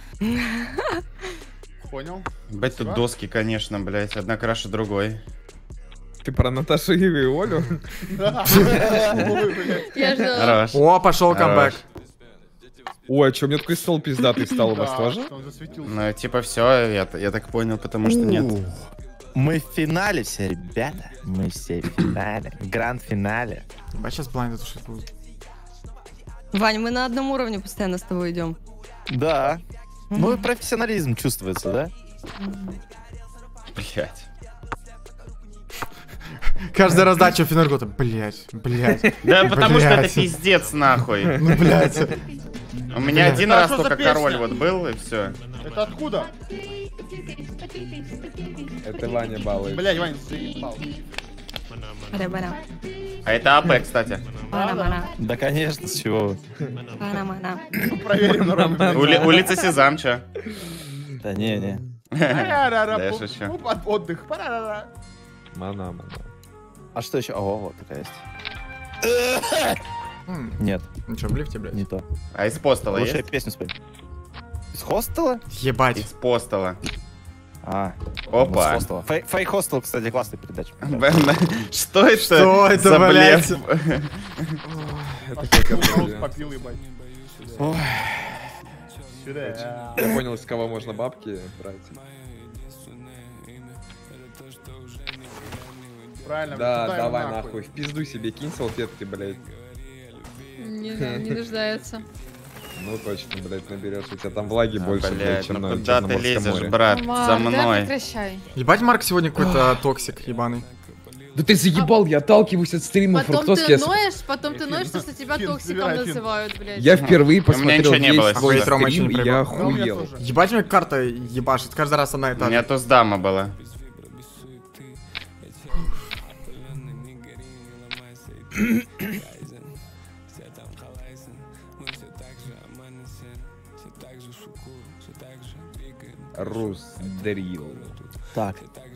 Понял. Блять, тут Всё? доски, конечно, блять. Одна краше другой. Ты про Наташу и Олю? Я ждала. Хорош. О, пошел камбэк. Ой, а чё, у меня такой стол пиздатый стал у вас Да, тоже? он засветился. Ну, типа, все, я, т- я так понял, потому что нет. Мы в финале все, ребята. Мы все в финале. Гранд-финале. Ебать, сейчас блайнды тушить будут. Вань, мы на одном уровне постоянно с тобой идем. Да. Ну и профессионализм чувствуется, да? Блять. Каждая раздача Финергота. Блять, блять. Да потому что это Блядь. пиздец, нахуй. Ну, блять. У меня один Это раз что за только песня? король вот был, и все. Это откуда? Это Ваня балует. Блядь, Вань, заебал. Бара-бара. А это АП, кстати. Бара-бара. Да, конечно, с чего вы. Бара-бара. Проверим на Роме. Ули- Улица Сезам, чё? Да не-не. Да, я шучу. Отдых. Парарара. Мана, мана. А что еще? О, вот такая есть. М, Нет, Ну что, в лифте, блядь? не то. А из постала Лучше есть? песню спой. Из хостела? Ебать. Из постала. А, Опа. с хостела. Фей- Фейк хостел, кстати, классная передача. Что это? Что это, за блядь? блеф? Это как Попил, это, попил, ебать. Сюда. Я понял, с кого можно бабки брать. Правильно, Да, туда и давай нахуй. В пизду себе кинь салфетки, блядь. Не, не нуждается. Ну точно, блядь, наберешь. У тебя там влаги больше, блядь, Блять, чем ну на куда ты Черноморском лезешь, море. брат? За Марк, да мной. прекращай. Ебать, Марк сегодня какой-то токсик ебаный. Да ты заебал, я отталкиваюсь от стрима Потом фруктоски. ты Я с- ноешь, потом ты ноешь, что тебя Фин, токсиком забирай, Фин. называют, блядь. Я впервые У меня посмотрел ничего не было, весь твой охуеть, Рома, стрим, очень и я прикольно. Ну, я охуел. тоже. Ебать, мне карта ебашит. Каждый раз одна и У та меня же. туз дама была. Рус дрил. Так.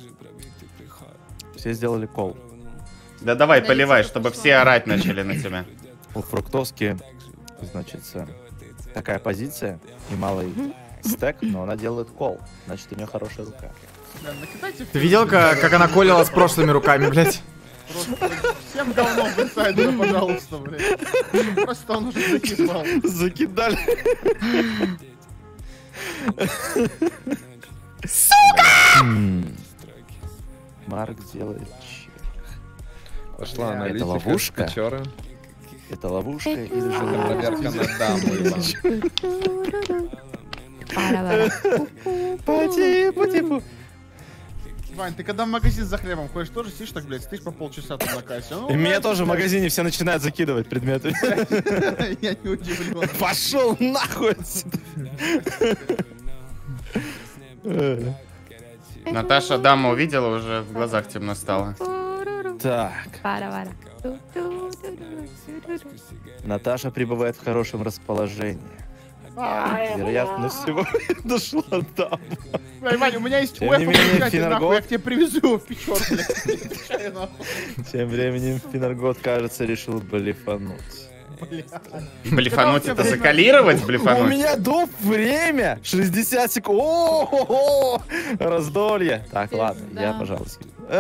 Все сделали кол. Да давай, Да, поливай, я тебе чтобы пошла. все орать начали на тебя. У фруктовски, значит, э, такая позиция, и малый стек, но она делает кол. Значит, у нее хорошая рука. Да, накидайте Ты видел, как, как она колила с прошлыми руками, блядь? просто всем говном в инсайдера, пожалуйста, блядь. Просто он уже закипал. Закидали. Сука! Марк делает чек. Пошла Это аналитика, ловушка? скачеры. Это ловушка или же Это проверка на даму, Иван. Бара-бара. По типу, типу. Вань, ты когда в магазин за хлебом ходишь, тоже сидишь так, блядь, стоишь по полчаса там на кассе. Ну, И меня блядь, тоже в блядь, магазине все начинают закидывать предметы. Я не удивлен. Пошел нахуй отсюда. Наташа дама увидела, уже в глазах темно стало. Так, Бара-бара. Наташа пребывает в хорошем расположении. Вероятность всего дошла там. Блядь, Вань, у меня есть Тем не уэфа, менее, блядь, Финаргот- нахуй, я к тебе привезу его в Печор, блядь. Отвечаю, нахуй. Тем временем Финаргот, кажется, решил блефануть. Блядь. Блефануть Когда у это тебя закалировать, У блефануть? меня доп. время! шестьдесят секунд! О-хо-хо! Раздолье! Так, Пизда. ладно, я, пожалуйста.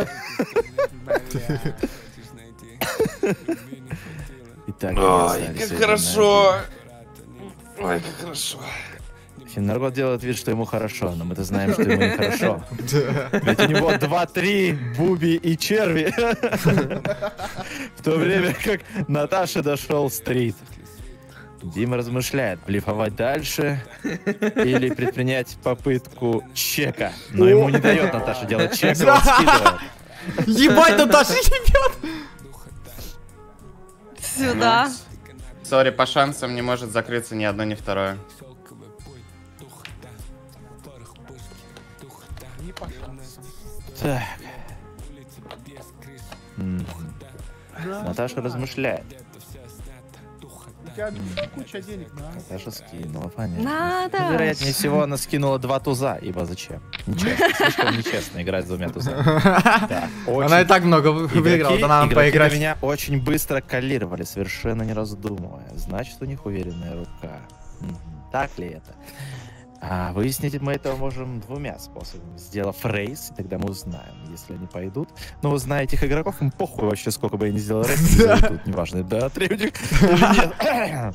Итак, Ой, как хорошо. Ой, как хорошо. Финаргот делает вид, что ему хорошо, но мы-то знаем, что ему нехорошо. Ведь у него два-три буби и черви. В то время как Наташе дошел стрит. Дима размышляет, блефовать дальше или предпринять попытку чека. Но ему не дает Наташа делать чек, он скидывает. Ебать, Наташа ебет! Сюда. Сори, по шансам не может закрыться ни одно, ни второе. Так. М. Наташа размышляет. У тебя куча денег, да? Наташа скинула, понятно. Надо. Ну, вероятнее всего, она скинула два туза, ибо зачем? Нечестно, слишком нечестно играть с двумя тузами. Да, очень. Она и так много вы- выиграла, Игроки, да надо игроки поиграть. на меня очень быстро калировали, совершенно не раздумывая. Значит, у них уверенная рука. Мгм. Так ли это? А выяснить мы это можем двумя способами. Сделав рейс, и тогда мы узнаем, если они пойдут. Но вы знаете, этих игроков, им похуй вообще, сколько бы я ни сделал рейс, они зайдут, неважно, да, тревник или нет.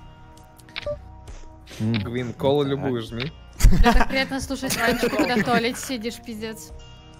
М. Гвин, колу Так. любую жми. Мне так приятно слушать раньше, когда в туалете сидишь, пиздец.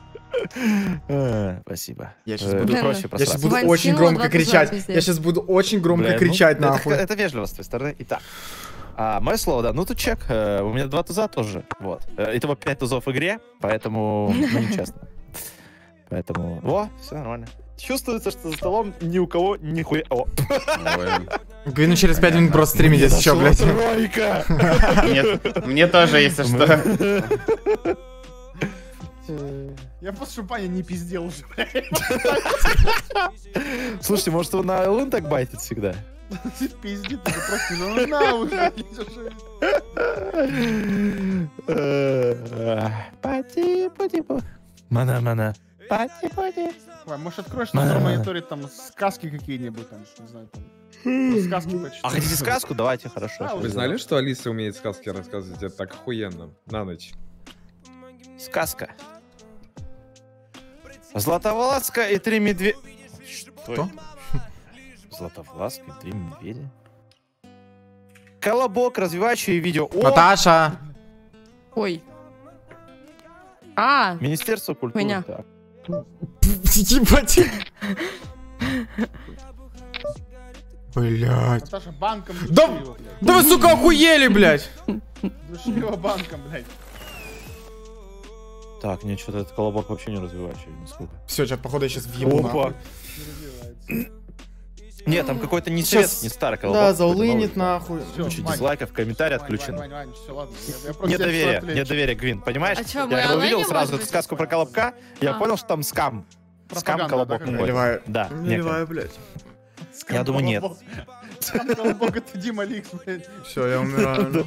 Э, Спасибо. Я щас Э, буду- проще Я сейчас просраться. буду Вань очень скинула громко два туза, кричать. пиздец. Я сейчас буду очень громко Бля, ну, кричать, это- нахуй. Это вежливо с твоей стороны. Итак, а, мое слово, да. Ну, тут чек. э, У меня два туза тоже. Вот. Э, Итого пять тузов в игре, поэтому, ну, нечестно. Поэтому, во, все нормально. Чувствуется, что за столом ни у кого нихуя... О, Ой. Гвину через пять минут просто стримить, если что, блядь. тройка! Мне, мне тоже, если что. Я просто шампаня не пиздел уже, блядь. Слушайте, может, он на Лун так байтит всегда? Пиздит, это просто ну на уже. Пати, пати, пати. Мана-мана. Пати, пати. Ой, может откроешь на втором мониторе там сказки какие-нибудь, там, не знаю, там. про Сказки почитать. А хотите сказку? Давайте, хорошо. Да, Вы знали, что Алиса умеет сказки рассказывать? Это так охуенно. На ночь. Сказка. Златовласка и три медведя. Что? Златовласка и три медведя. Колобок, развивающее видео. О, Наташа! Ой. А, Министерство культуры. Хуйня. Так. Ебать. Блять. Наташа, банком Да- души его, блядь. Да вы, сука, охуели, блядь! Души его банком, блядь. Так, нет, что-то этот колобок вообще не развивающий, нисколько. Все, сейчас, походу, я сейчас въебу. Опа. нахуй. Не развивается. Нет, там какой-то не Сейчас- свет, не старый колобок. Да, какой-то заулынит, новый. нахуй. Всё, Куча Вань, дизлайков, комментарий Вань, отключен. Вань, Вань, Вань, всё, ладно. Я- я просто Нет тебя доверия, отвлечу. нет доверия, Гвин, понимаешь? А чё, я мы когда увидел онлайне, сразу может эту быть? сказку про колобка, я А. понял, что там скам. Скам Пропаганда, колобок. да, какой-то. Наливаю. Да, Наливаю, блядь. Скам Я думаю, нет. колобок. Скам колобок, это Дима Ликс, блядь. Все, я умираю.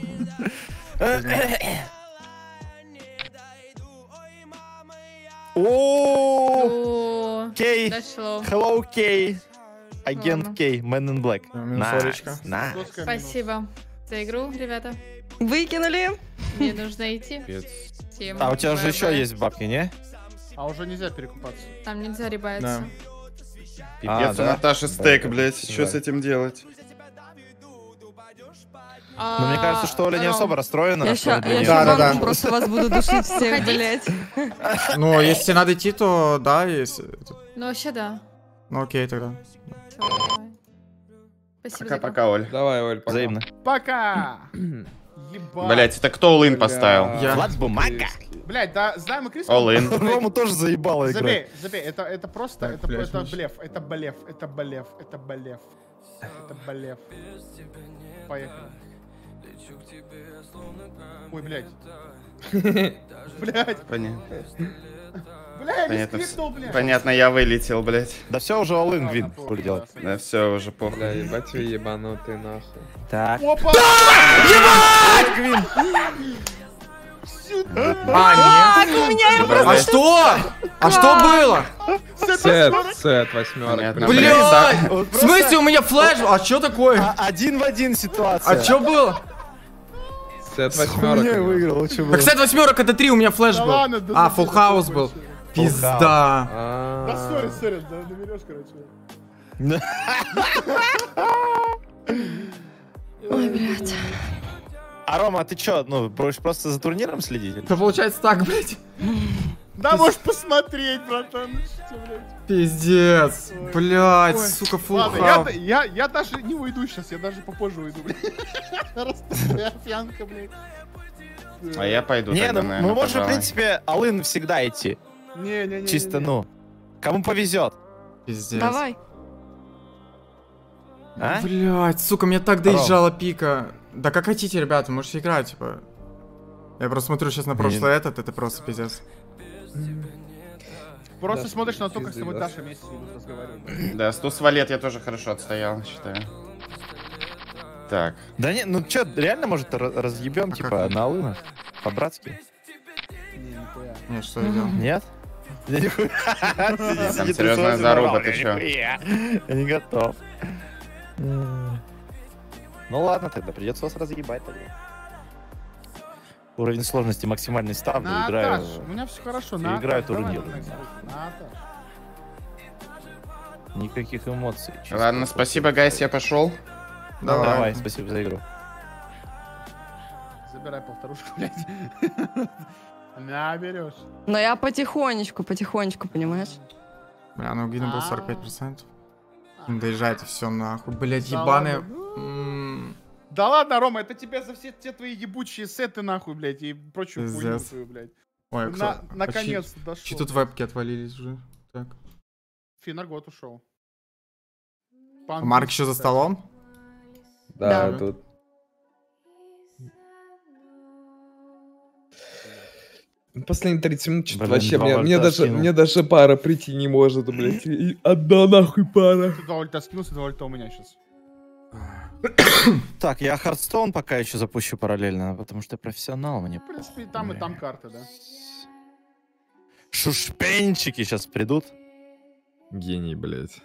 О, О, Кей, дошло. hello, Кей. Агент Ладно. Кей, Man in Black. Да, минусовочка. Nice, nice. Жесткая минус. Спасибо за игру, ребята. выкинули. Мне нужно идти. Всем А у тебя же бай-бай. еще есть бабки, не? А уже нельзя перекупаться. Там нельзя ребаться. А, Пипец, у да? Наташи стейк, Да, блядь. да. Что с этим делать? А, Но мне кажется, что Оля не Ром, особо расстроена. Я на ща, самом деле. я Да, ща да, да. банком просто вас буду душить всех, Уходить? блять. Ну, если тебе надо идти, то да, если... Ну, вообще да. Ну, окей, тогда. Всё, давай. Спасибо за игру. Пока-пока, Оль. Давай, Оль, пока. Взаимно. Пока! Ебать. Блять, это кто улын поставил? Я. Влад Бумага. Блядь, да, знаем мы Крис. Олын. Рому тоже заебало играть. Забей, забей, это, это просто, Так, это, блядь, это Миш. блеф, это блеф, это блеф, это блеф, это блеф. Поехали. Ой, блядь. Блядь, Понятно. блядь, не Понятно, скрипнул, блядь. Понятно, я вылетел, блядь. Да все уже All-in, Гвин. Хули делать. Да все, уже похуй. Бля, ебать вы ебанутый нахуй. Так. Опа! А, нет. У меня А что? А что было? Сет, сет, восьмерок. Понятно. Прям, Блядь! Вот В просто- смысле, у меня флеш? А что такое? А, один в один ситуация. А что было? Сет Хуйня восьмерок. выиграл, что Да, было? кстати, восьмерок это три, у меня флеш Да был. ладно, да А, за- фулл за- хаус за- был. за- Пизда. Да, сори, сори, да, наберешь, короче. Ой, блядь. А Рома, а ты чё, ну, будешь просто за турниром следить? или? Это получается так, блядь. Да, можешь посмотреть, братан. ну что, блядь. Пиздец. Блядь, Ой. сука, фулл Ладно, хаус. я, я, я даже не уйду сейчас, я даже попозже уйду, блядь. Раз такая пьянка, блядь. А я пойду Не, тогда, ну наверное, мы можем, в пожалуй. принципе, All-in всегда идти. Не-не-не. Чисто, ну, кому повезет. Пиздец. Давай. А? Блядь, сука, меня так доезжала пика. Да как хотите, ребята, можете играть, типа. Я просто смотрю сейчас на прошлый этот, это просто пиздец. Просто Даша, смотришь на то, как с пизды, тобой да. Даша вместе идут разговаривать. Да, сто валет я тоже хорошо отстоял, считаю. Так. Да не, ну чё, реально, может, ра- разъебем, А типа, как? на лына? По-братски? Не, нихуя. Нет, что я делал? Нет? Я нихуя. Там серьезная заруба, ты чё? Я не готов. Ну ладно, тогда придется вас разъебать тогда. Уровень сложности максимальный ставлю, играю. Наташ, у меня все хорошо. Я играю Наташ, давай турнир. на next руку. Наташ. Никаких эмоций. чисто Ладно, просто. спасибо, гайс, я пошел. Давай. Давай, спасибо за игру. Забирай полторушку, блядь. На, берешь. Но я потихонечку, потихонечку, понимаешь? Бля, ну Гина был сорок пять процентов. Доезжайте все нахуй. Блять, Да ебаные. ладно, ну. М, Да ладно, Рома, это тебе за все те твои ебучие сеты, нахуй, блядь, и прочую хуйню Пиздец. твою, блядь. Ой, На- кстати, наконец-то Чи дошел. тут вебки отвалились уже? Так. Финаргот ушел. А Марк еще за столом? Да, Да. тут. Последние тридцать минут что-то Блин, вообще, два мне, мне, вольта даже, скинул. мне даже пара прийти не может, блядь. И одна нахуй пара. Ты два вольта скинулся, два вольта у меня сейчас. Так, я Хардстоун пока еще запущу параллельно, потому что я профессионал, мне. В принципе, и там, и там карты, да? Шушпенчики сейчас придут. Гений, блядь.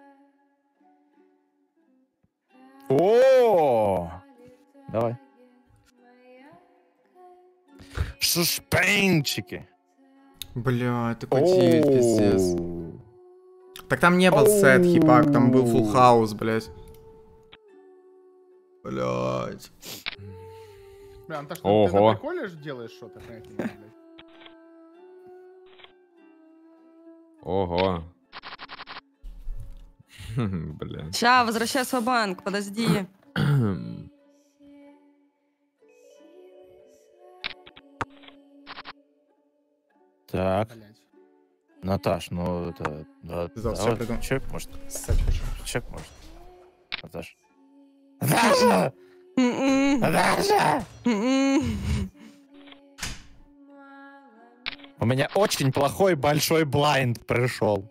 О, давай. Шушпенчики. Бля, это котик, пиздец. Так там не был сет хипак, там был фулл хаус, блять. Блять. Бля, Анташ, ты, Ого. ты на приколе ж делаешь что-то? Понятия не имею, блядь. Ого. Бля. Ща, возвращай свой банк, подожди. Так, Блядь. Наташ, ну это... Да, Пиздец, да, всё вот придумал. Чек может. Ссать хочу. Чек может. Наташ. Наташа! М-м, Наташа! м-м. У меня очень плохой большой блайнд пришел.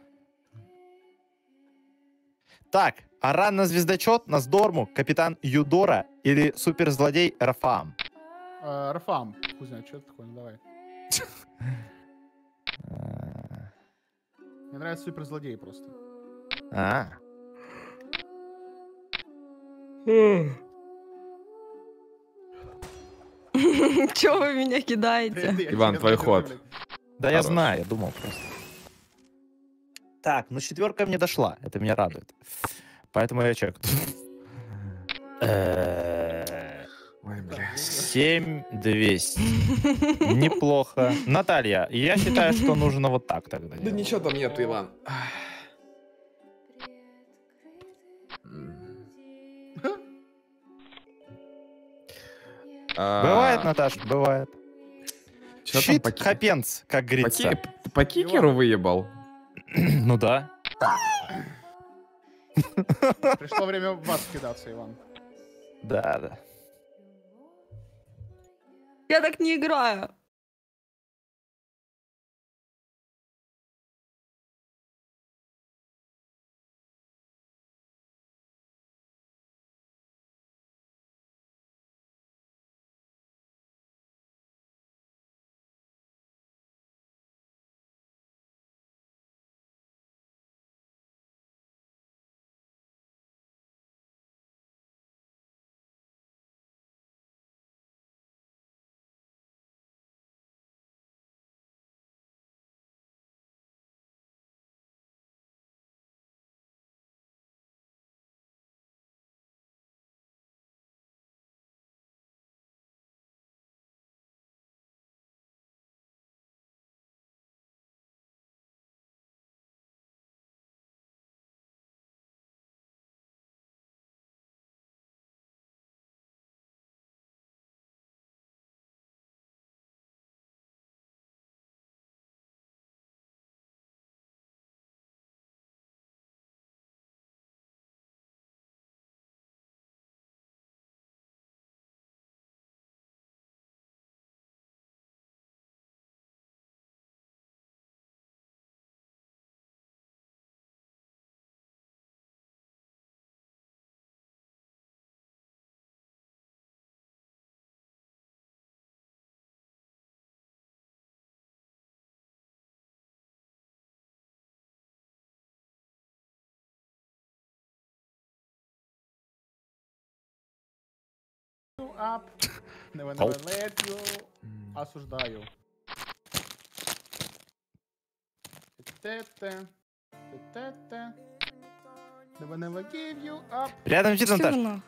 Так, Аран на звездочет, на Сдорму, капитан Юдора или суперзлодей Рафам? Э, Рафам, хуй знает, что это такое, ну давай. Мне нравится суперзлодей просто. А. Чё вы меня кидаете? Блядь, я Иван, тебе твой скажу, ход. блядь. Да я Хорош. знаю, я думал просто. Так, ну четверка мне дошла, это меня радует. Поэтому я чек. Ой, бля. семь двести. Неплохо. Наталья, я считаю, что нужно вот так тогда. Да делать. ничего там нету, Иван. Бывает, Наташ, бывает. Чё там Щит по ки- хапенц, как по говорится. ки- Ты по кикеру выебал? Ну да. Пришло время в вас кидаться, Иван. Да, да. Я так не играю. you up. Never, never let you. Осуждаю. Те-те. Те-те. Never, never give you up. Рядом сидит Наташ. Наташ.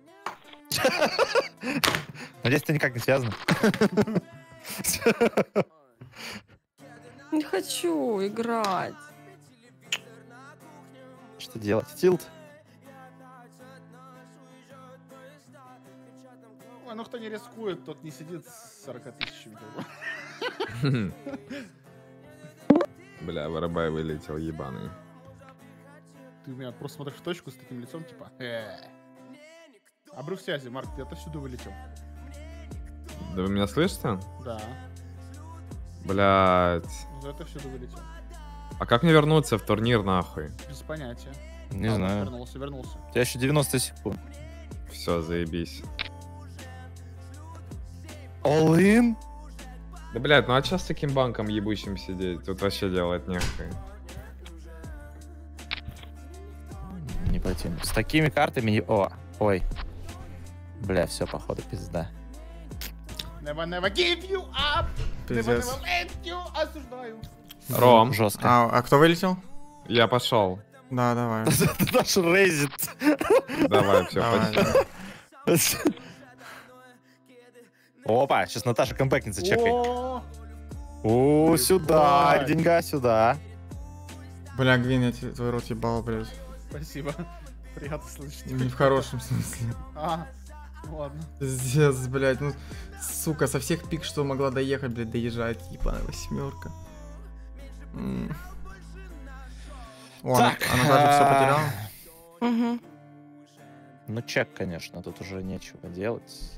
Надеюсь, это никак не связано. Не хочу играть. Что делать? Тилт. Ой, ну кто не рискует, тот не сидит с сорока тысячами. Бля, Воробай вылетел, ебаный. Ты у меня просто смотришь в точку с таким лицом, типа... Обрыв связи, Марк, ты отовсюду вылетел. Да вы меня слышите? Да. Блядь. Ну, это всюду вылетел. А как мне вернуться в турнир, нахуй? Без понятия. Не а, знаю. Вернулся, вернулся. У тебя еще девяносто секунд. Все, заебись. All in? Да, блядь, ну а чё с таким банком ебучим сидеть? Тут вообще делать нехуй. Не потяну. С такими картами не... О, ой. Бля, все, походу, пизда. Never, never give you up. Never, Пиздец. never let you. Осуждаю. Ром, Жестко. А, а кто вылетел? я пошел. Да, давай. Наш рейзит. Давай, все, Давай, пойдем. давай. Опа, сейчас Наташа камбэкнется, чекай. О, О, сюда, Ебать. деньга сюда. Бля, Гвин, я тебе твой рот ебал, блядь. Спасибо. Приятно слышать. Не в хорошем смысле. А, ну ладно. Пиздец, блядь, ну, сука, со всех пик, что могла доехать, блядь, доезжать, ебаная восьмерка. М. О, она, Так, она даже все а, потеряла. Угу. Ну, чек, конечно, тут уже нечего делать.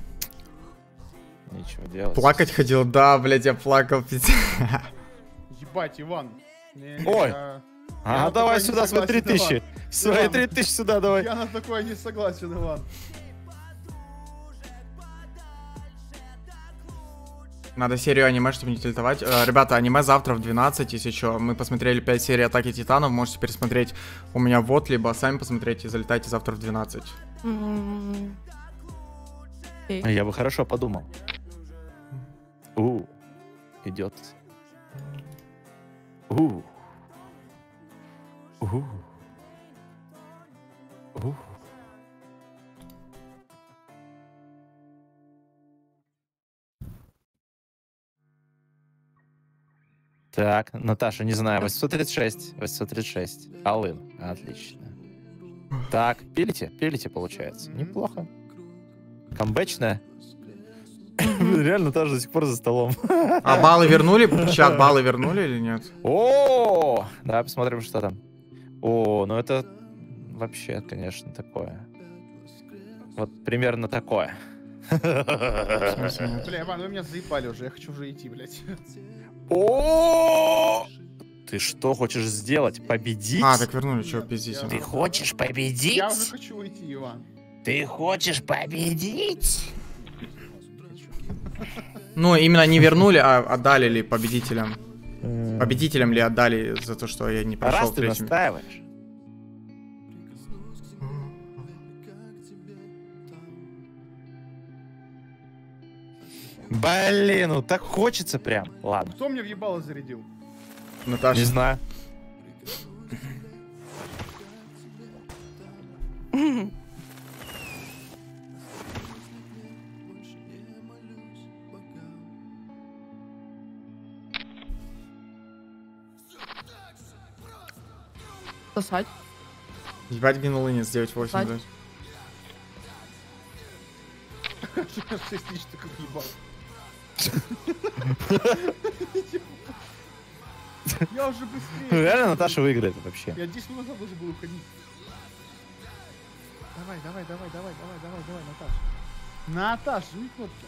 Нечего делать. Плакать ходил, да, блядь, я плакал, пиздец. Ебать, Иван. Не, не, Ой. я- А, Я на давай такое сюда не свои три согласен, тысячи. Свои Иван. три тысячи сюда давай. Я на такое не согласен, Иван. Надо серию аниме, чтобы не тильтовать. Э, Ребята, аниме завтра в двенадцать, если что. Мы посмотрели пять серий Атаки Титанов. Можете пересмотреть у меня вот, либо сами посмотреть и залетайте завтра в двенадцать. М. А Я бы хорошо подумал. У, идет. У. У. У. Так, Наташа, не знаю, восемьсот тридцать шесть. восемьсот тридцать шесть. Алын. Отлично. Так, пилите? Пилите, получается. Неплохо. Камбэчная. Реально тоже до сих пор за столом. А баллы вернули? Чат, баллы вернули или нет? О, давай посмотрим, что там. О, ну это вообще, конечно, такое. Вот примерно такое. В смысле нет? Бля, Иван, вы меня заебали уже. Я хочу уже идти, блядь. О, ты что хочешь сделать? Победить? А, так вернули, что пиздите. Ты хочешь победить? Я уже хочу уйти, Иван. Ты хочешь победить? Ну, именно не вернули, а отдали ли победителям. Победителям ли отдали за то, что я не прошел Раз ты третьим. настаиваешь. Блин, ну так хочется прям. Ладно. Кто мне въебало зарядил? Наташа. Не знаю. Сосать. Ебать, гинулынец девять восемь, Сать. блядь. шесть тысяч только въебал. Я уже быстрее. Ну, реально Наташа выиграет вообще. Я десять минут назад должен был уходить. Давай, давай, давай, давай, давай, давай, давай, Наташа. Наташа, жми кнопки.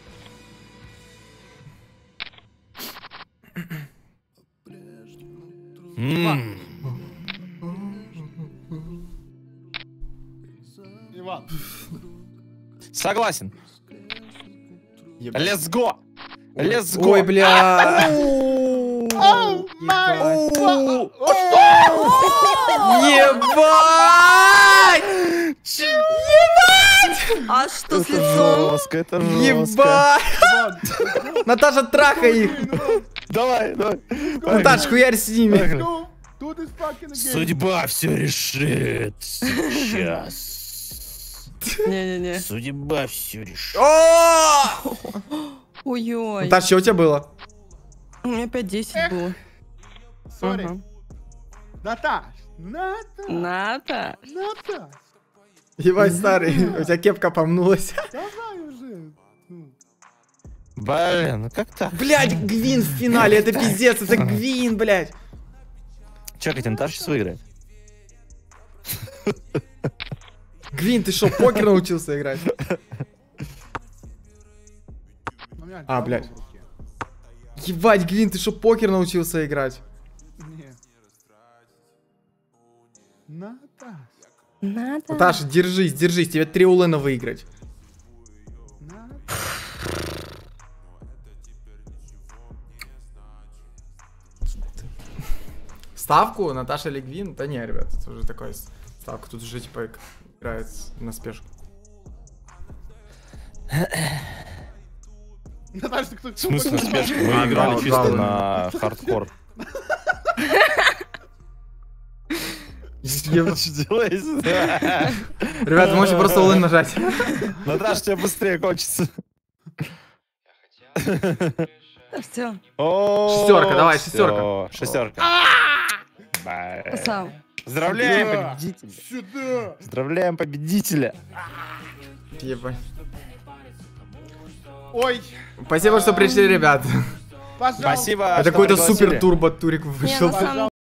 М. Иван. Согласен. Ебать. Let's go! Let's go! Ой, бля. Оу, май, Ебать! Ебать! А что с Это лицом? жестко, это жестко. Ебать! Наташа, трахай их! Давай, давай. Наташ, хуярь с ними! Do, do this fucking again. Судьба все решит сейчас. Не-не-не. Судьба все решит. Ой-ой. Наташ, что у тебя было? У меня пять десять было. Сори. Ага. Наташ, Наташ, Ната. Наташ, Ебать, старый, у тебя кепка помнулась. давай уже. Ну, Блин, ну как так? Блять, Гвин в финале, это пиздец, это Гвин, блять. Чекайте, Наташа сейчас выиграет. Гвин, ты что, покер научился играть? у меня А, говно блядь. в руке. Ебать, Гвин, ты что, покер научился играть? Не. Наташ, Ната. Наташа, держись, держись, тебе три улена выиграть. Наташ. Ставку Наташа или Гвин? Да не, ребят, это уже такая ставка. Тут уже типа играет на спешку. Наташ, ты кто? В смысле спешка? Мы А, играли да, чисто да, на хардкор. Еб- Что делаете? Ребят, вы можете просто улын нажать. Наташа, тебе быстрее кончится. Все. Шестерка, давай, шестерка. Шестерка. Сам. Поздравляем Сюда. победителя. Сюда. Поздравляем победителя. Ебать. Ой, Спасибо, что пришли, ребят. пожалуйста. Спасибо. Это что какой-то пригласили. супер турбо турик Не, вышел. на самом